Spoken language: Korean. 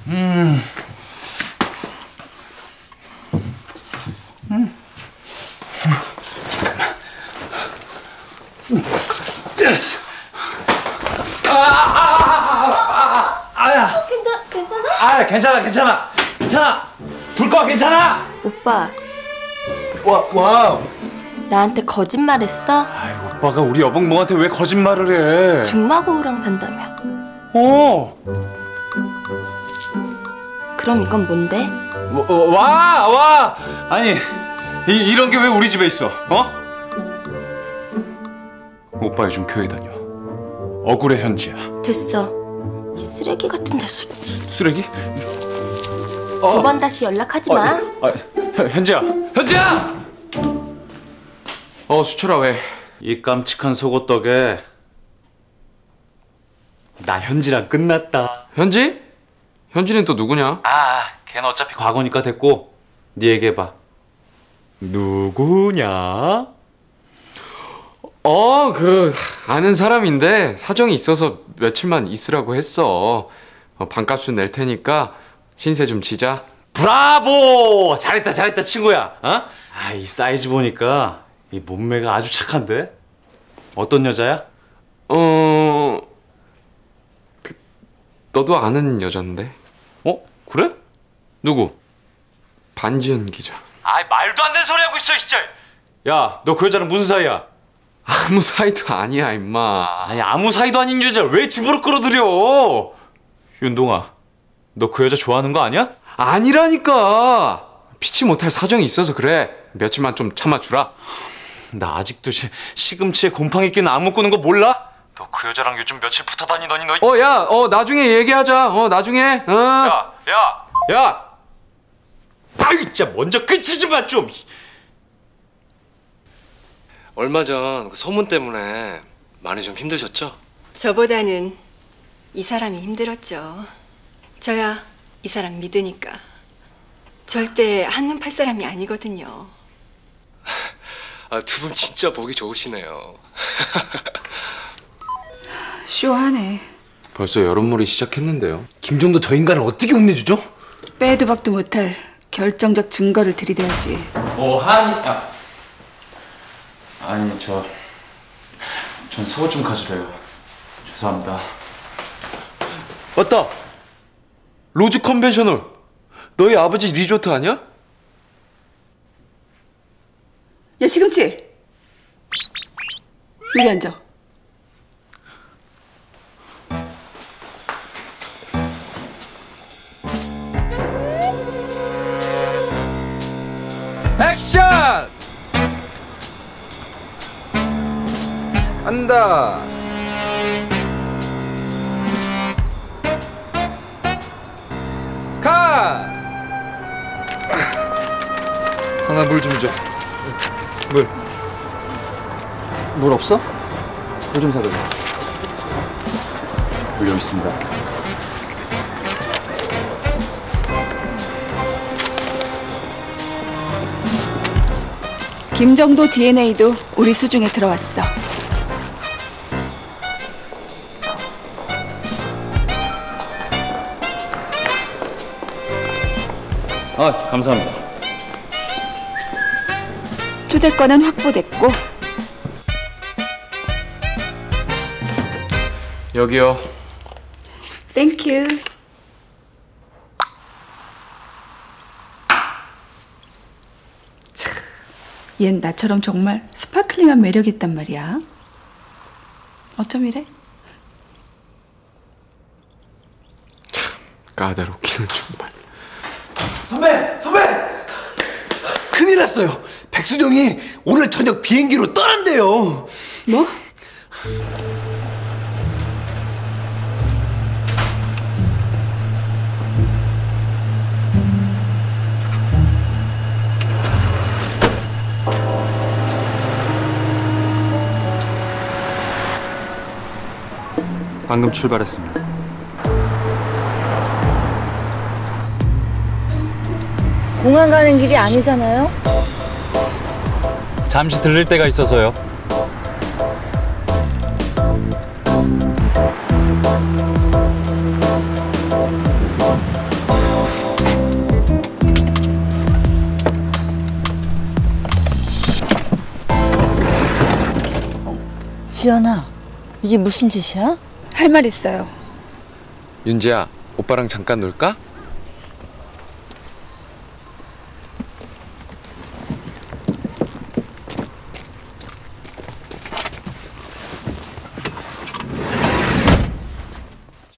괜찮아. 괜찮아. 불 꺼, 괜찮아. 오빠. 와. 나한테 거짓말했어? 아이, 오빠가 우리 여봉봉한테 왜 거짓말을 해? 중마고우랑 산다며. 그럼 이건 뭔데? 와! 아니, 이런 게 왜 우리 집에 있어? 오빠 요즘 교회 다녀. 억울해, 현지야. 됐어. 이 쓰레기 같은 자식. 쓰레기? 두 번 다시 연락하지 마. 현지야! 수철아, 왜? 이 깜찍한 속옷떡에 나 현지랑 끝났다. 현지? 현지는 또 누구냐? 걔는 어차피 과거니까 됐고 네 얘기해봐. 누구냐? 아는 사람인데 사정이 있어서 며칠만 있으라고 했어. 반값은 낼 테니까 신세 좀 지자. 브라보! 잘했다 친구야. 이 사이즈 보니까 이 몸매가 아주 착한데? 어떤 여자야? 너도 아는 여잔데. 그래? 누구? 반지연 기자. 말도 안 되는 소리 하고 있어 진짜. 야, 너 그 여자랑 무슨 사이야? 아무 사이도 아니야 임마. 아무 사이도 아닌 여자를 왜 집으로 끌어들여? 윤동아, 너 그 여자 좋아하는 거 아니야? 아니라니까. 피치 못할 사정이 있어서 그래. 며칠만 좀 참아주라. 나 아직도 시금치에 곰팡이 낀 나무 꾸는 거 몰라? 너 그 여자랑 요즘 며칠 붙어 다니더니 너. 나중에 얘기하자. 나중에. 야! 아유, 진짜 먼저 끝이지 마 좀. 얼마 전 그 소문 때문에 많이 좀 힘드셨죠? 저보다는 이 사람이 힘들었죠. 저야 이 사람 믿으니까. 절대 한눈 팔 사람이 아니거든요. 두 분 진짜 보기 좋으시네요. 쇼하네. 벌써 여론몰이 시작했는데요. 김정도 저 인간을 어떻게 혼내주죠? 빼도 박도 못할 결정적 증거를 들이대야지. 전 속옷 좀 가지래요. 죄송합니다. 맞다. 로즈 컨벤셔널. 너희 아버지 리조트 아니야? 야, 시금치. 여기 앉아. 액션! 한다. 가! 하나 물 좀 줘. 물 없어? 물 좀 사다 줘. 물 여기 있습니다. 김정도 DNA도 우리 수중에 들어왔어. 감사합니다. 초대권은 확보됐고. 여기요. 땡큐. 얜 나처럼 정말 스파클링한 매력이 있단 말이야. 어쩜 이래? 까다롭기는 정말. 선배! 큰일 났어요. 백수정이 오늘 저녁 비행기로 떠난대요. 뭐? 방금 출발했습니다. 공항 가는 길이 아니잖아요? 잠시 들릴 데가 있어서요. 지연아, 이게 무슨 짓이야? 할 말 있어요. 윤지야, 오빠랑 잠깐 놀까?